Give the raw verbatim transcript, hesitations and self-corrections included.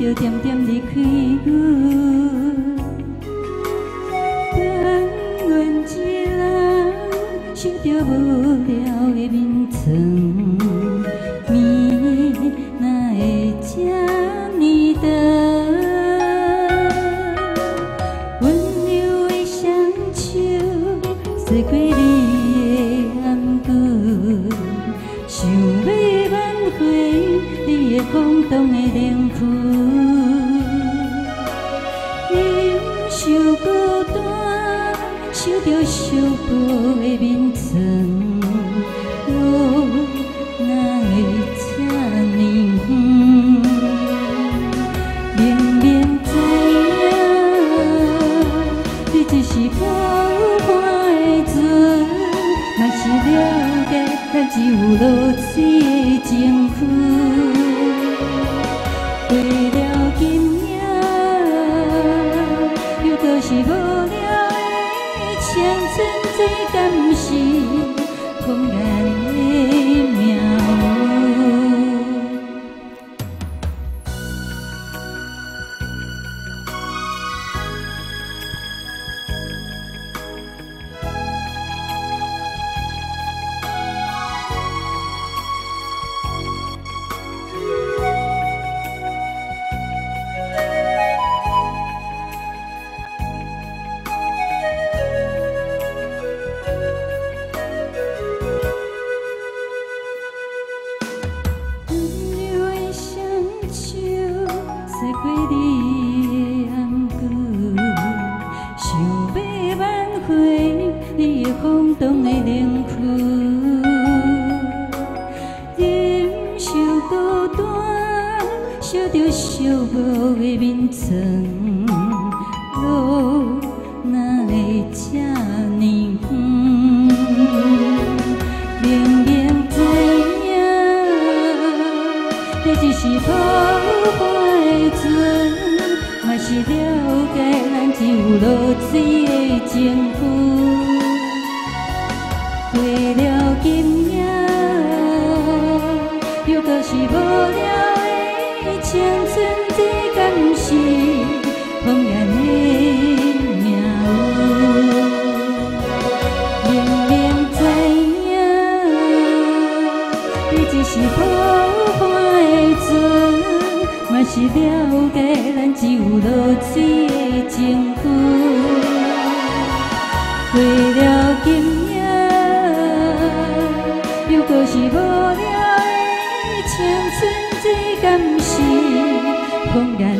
着点点离开阮。但愿一人受着无聊的眠床，眠哪会这呢长？温柔的双手洗过你的颔骨，想要挽回你的空洞的灵魂。忍受孤单，受着寂寞的眠床，路哪会这呢远？明明知影，你只是浮看的船，嘛是了解咱只有落水的情绪。过了今夜，又搁是无聊的青春，最敢是怦然的命运。洗过你的颔骨，想要挽回你的空洞的灵魂。忍受孤单，受着寂寞的眠床，路哪会这呢远？明明知影，你只是浮看的船，嘛是了解咱只有落水的情绪。过了今夜，又搁是无聊的青春，这敢是怦然的命运？明明知影，你只是浮看的船，嘛是了解咱只有落水的情绪。过了今夜，又搁是无聊的青春，这敢是怦然